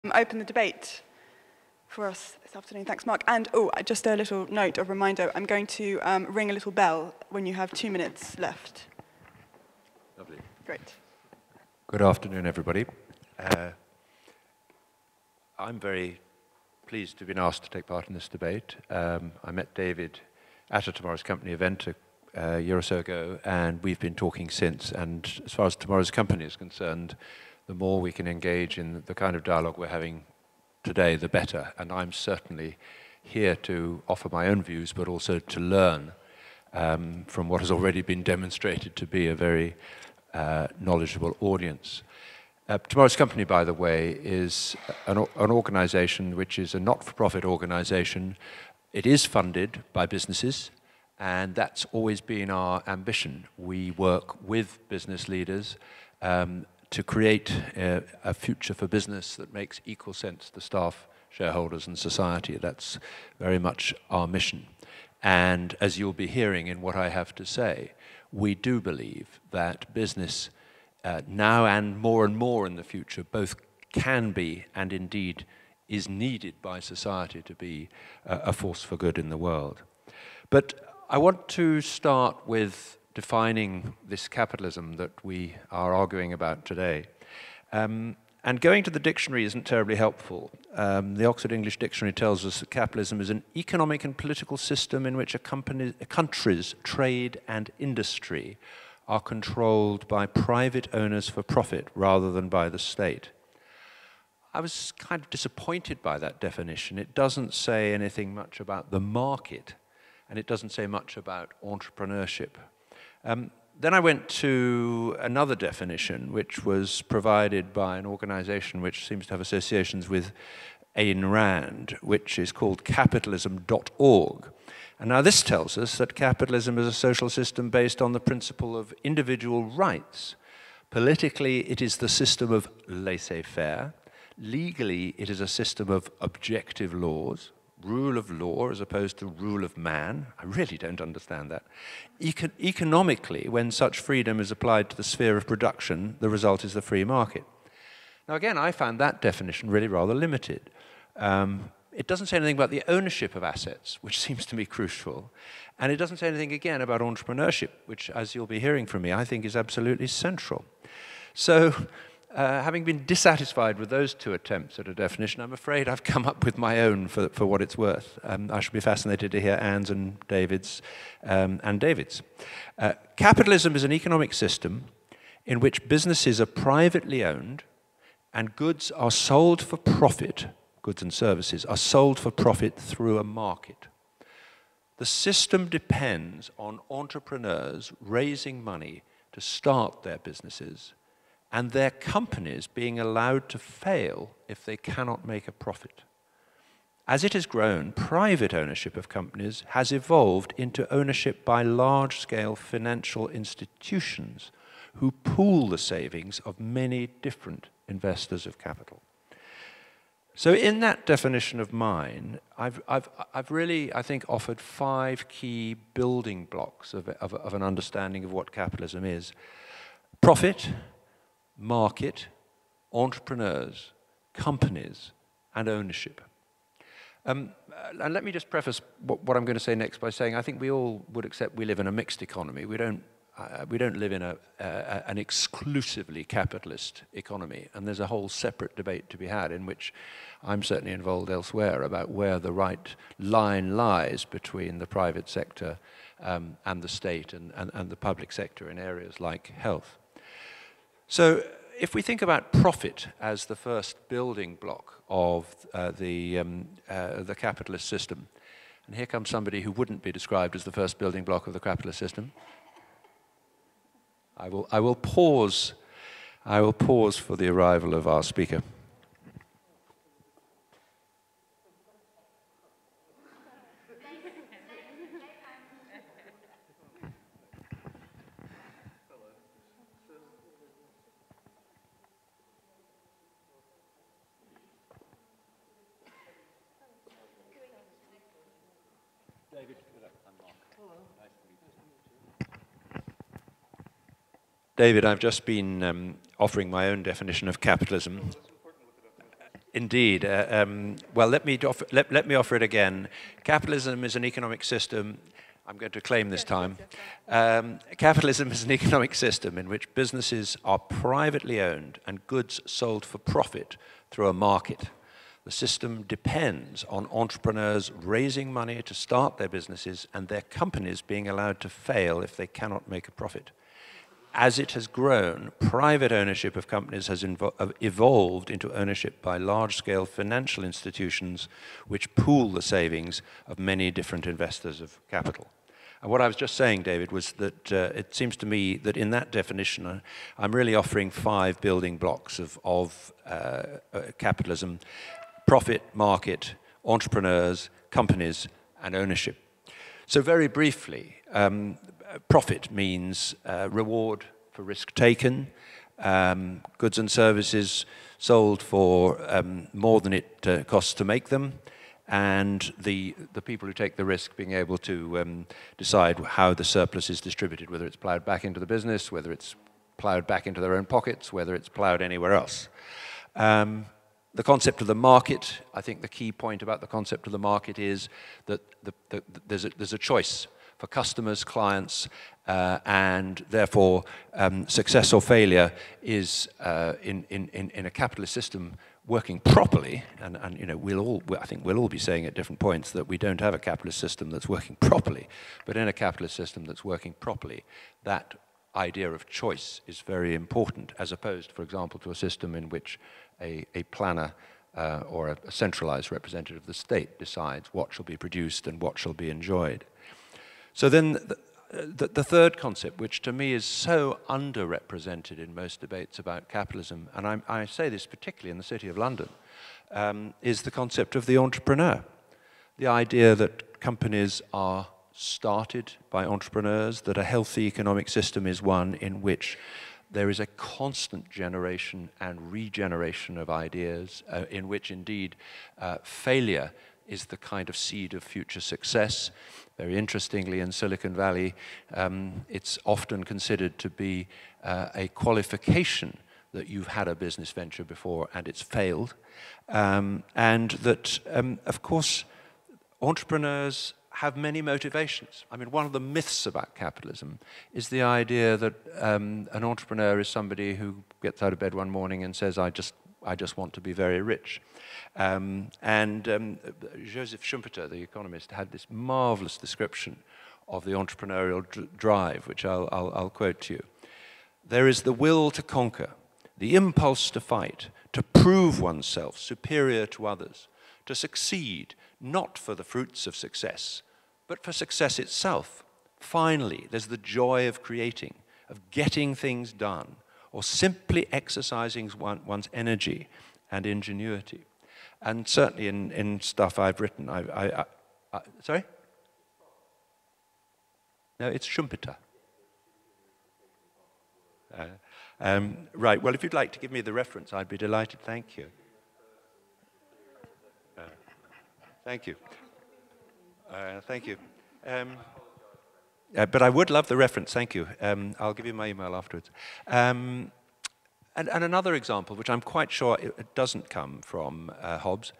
Open the debate for us this afternoon. Thanks, Mark. And just a little note of reminder, I'm going to ring a little bell when you have 2 minutes left. Lovely. Great. Good afternoon, everybody. I'm very pleased to have been asked to take part in this debate. I met David at a Tomorrow's Company event a year or so ago, and we've been talking since. And as far as Tomorrow's Company is concerned, the more we can engage in the kind of dialogue we're having today, the better. And I'm certainly here to offer my own views, but also to learn from what has already been demonstrated to be a very knowledgeable audience. Tomorrow's Company, by the way, is an organization which is a not-for-profit organization. It is funded by businesses, and that's always been our ambition. We work with business leaders to create a future for business that makes equal sense to staff, shareholders, and society. That's very much our mission. And as you'll be hearing in what I have to say, we do believe that business now and more in the future both can be and indeed is needed by society to be a force for good in the world. But I want to start with defining this capitalism that we are arguing about today. And going to the dictionary isn't terribly helpful. The Oxford English Dictionary tells us that capitalism is an economic and political system in which a country's trade and industry are controlled by private owners for profit rather than by the state. I was kind of disappointed by that definition. It doesn't say anything much about the market, and it doesn't say much about entrepreneurship. Then I went to another definition, which was provided by an organization which seems to have associations with Ayn Rand, which is called capitalism.org. And now this tells us that capitalism is a social system based on the principle of individual rights. Politically, it is the system of laissez-faire. Legally, it is a system of objective laws. Rule of law as opposed to rule of man. I really don't understand that. Economically, when such freedom is applied to the sphere of production, the result is the free market. Now again, I found that definition really rather limited. It doesn't say anything about the ownership of assets, which seems to me crucial. And it doesn't say anything again about entrepreneurship, which, as you'll be hearing from me, I think is absolutely central. So, having been dissatisfied with those two attempts at a definition, I'm afraid I've come up with my own for what it's worth. I shall be fascinated to hear Anne's and David's. Capitalism is an economic system in which businesses are privately owned and goods are sold for profit, goods and services are sold for profit through a market. The system depends on entrepreneurs raising money to start their businesses and their companies being allowed to fail if they cannot make a profit. As it has grown, private ownership of companies has evolved into ownership by large-scale financial institutions who pool the savings of many different investors of capital. So in that definition of mine, I've really, I think, offered 5 key building blocks of an understanding of what capitalism is. Profit, market, entrepreneurs, companies, and ownership. And let me just preface what I'm going to say next by saying I think we all would accept we live in a mixed economy. We don't live in an exclusively capitalist economy, and there's a whole separate debate to be had in which I'm certainly involved elsewhere about where the right line lies between the private sector and the state and the public sector in areas like health. So if we think about profit as the first building block of the capitalist system, and here comes somebody who wouldn't be described as the first building block of the capitalist system. I will pause for the arrival of our speaker. David, I've just been offering my own definition of capitalism. Indeed. Well, let me offer it again. Capitalism is an economic system. I'm going to claim this time. Capitalism is an economic system in which businesses are privately owned and goods sold for profit through a market. The system depends on entrepreneurs raising money to start their businesses and their companies being allowed to fail if they cannot make a profit. As it has grown, private ownership of companies has evolved into ownership by large-scale financial institutions which pool the savings of many different investors of capital. And what I was just saying, David, was that it seems to me that in that definition, I'm really offering 5 building blocks of capitalism: profit, market, entrepreneurs, companies, and ownership. So very briefly, profit means reward for risk taken, goods and services sold for more than it costs to make them, and the people who take the risk being able to decide how the surplus is distributed, whether it's plowed back into the business, whether it's plowed back into their own pockets, whether it's plowed anywhere else. The concept of the market, I think the key point about the concept of the market is that there's a choice for customers, clients, and therefore success or failure is in a capitalist system working properly, and you know, I think we'll all be saying at different points that we don't have a capitalist system that's working properly, but in a capitalist system that's working properly, that idea of choice is very important, as opposed, for example, to a system in which a planner or a centralized representative of the state decides what shall be produced and what shall be enjoyed. So then the third concept, which to me is so underrepresented in most debates about capitalism, and I say this particularly in the City of London, is the concept of the entrepreneur. The idea that companies are started by entrepreneurs, that a healthy economic system is one in which there is a constant generation and regeneration of ideas, in which indeed failure is the kind of seed of future success. Very interestingly, in Silicon Valley, it's often considered to be a qualification that you've had a business venture before and it's failed. And that, of course, entrepreneurs have many motivations. I mean, one of the myths about capitalism is the idea that an entrepreneur is somebody who gets out of bed one morning and says, I just want to be very rich. Joseph Schumpeter, the economist, had this marvelous description of the entrepreneurial drive, which I'll quote to you. There is the will to conquer, the impulse to fight, to prove oneself superior to others, to succeed, not for the fruits of success, but for success itself. Finally, there's the joy of creating, of getting things done, or simply exercising one's energy and ingenuity. And certainly in stuff I've written, sorry? No, it's Schumpeter. Right, well, if you'd like to give me the reference, I'd be delighted. Thank you. Thank you. Thank you. But I would love the reference, thank you. I'll give you my email afterwards. And another example, which I'm quite sure it doesn't come from Hobbes,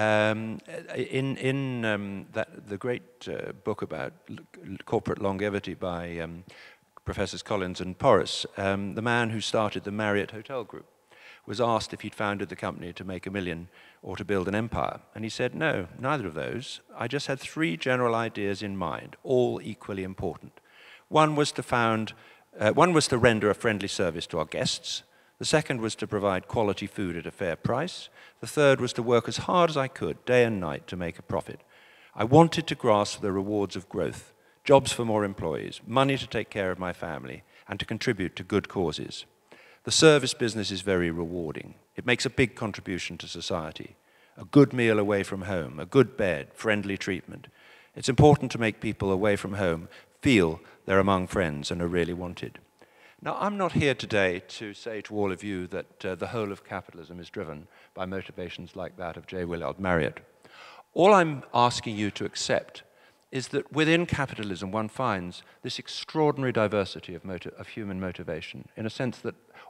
in the great book about corporate longevity by Professors Collins and Porras, the man who started the Marriott Hotel Group was asked if he'd founded the company to make $1 million or to build an empire. And he said, no, neither of those. I just had 3 general ideas in mind, all equally important. One was to render a friendly service to our guests. The second was to provide quality food at a fair price. The third was to work as hard as I could, day and night, to make a profit. I wanted to grasp the rewards of growth, jobs for more employees, money to take care of my family, and to contribute to good causes. The service business is very rewarding. It makes a big contribution to society. A good meal away from home, a good bed, friendly treatment. It's important to make people away from home feel they're among friends and are really wanted. Now, I'm not here today to say to all of you that the whole of capitalism is driven by motivations like that of J. Willard Marriott. All I'm asking you to accept is that within capitalism one finds this extraordinary diversity of human motivation, in a sense that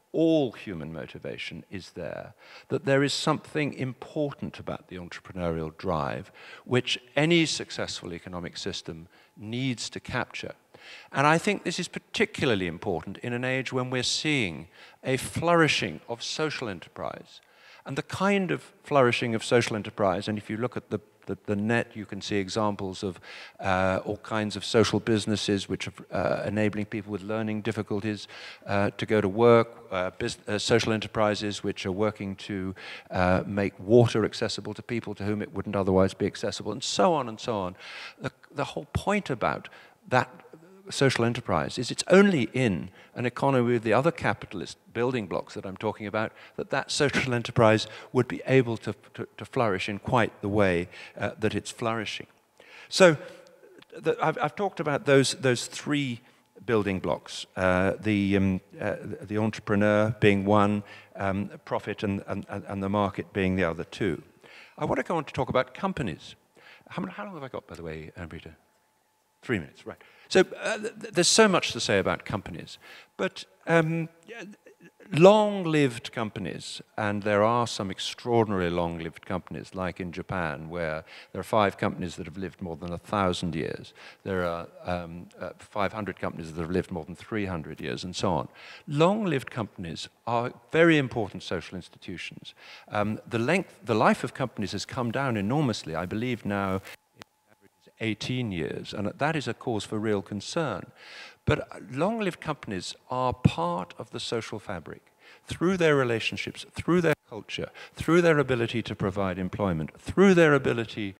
all human motivation is there, that there is something important about the entrepreneurial drive which any successful economic system needs to capture. And I think this is particularly important in an age when we're seeing a flourishing of social enterprise. And the kind of flourishing of social enterprise, and if you look at the net, you can see examples of all kinds of social businesses which are enabling people with learning difficulties to go to work, social enterprises which are working to make water accessible to people to whom it wouldn't otherwise be accessible, and so on and so on. The whole point about that social enterprise is it's only in an economy with the other capitalist building blocks that I'm talking about that social enterprise would be able to flourish in quite the way that it's flourishing. So I've talked about those three building blocks, the entrepreneur being one, profit and the market being the other two. I want to go on to talk about companies. How long have I got, by the way, Amrita? 3 minutes, right. So there's so much to say about companies, but long-lived companies, and there are some extraordinarily long-lived companies, like in Japan, where there are 5 companies that have lived more than 1,000 years. There are 500 companies that have lived more than 300 years, and so on. Long-lived companies are very important social institutions. The life of companies has come down enormously, I believe now, 18 years, and that is a cause for real concern. But long-lived companies are part of the social fabric through their relationships, through their culture, through their ability to provide employment, through their ability